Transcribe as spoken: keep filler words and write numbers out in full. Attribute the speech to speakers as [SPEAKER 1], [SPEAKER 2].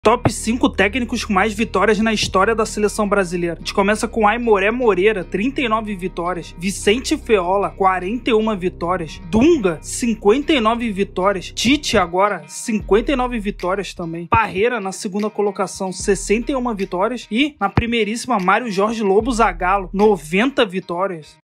[SPEAKER 1] Top cinco técnicos com mais vitórias na história da seleção brasileira. A gente começa com Aimoré Moreira, trinta e nove vitórias. Vicente Feola, quarenta e uma vitórias. Dunga, cinquenta e nove vitórias. Tite agora, cinquenta e nove vitórias também. Parreira na segunda colocação, sessenta e uma vitórias. E na primeiríssima, Mário Jorge Lobo Zagallo, noventa vitórias.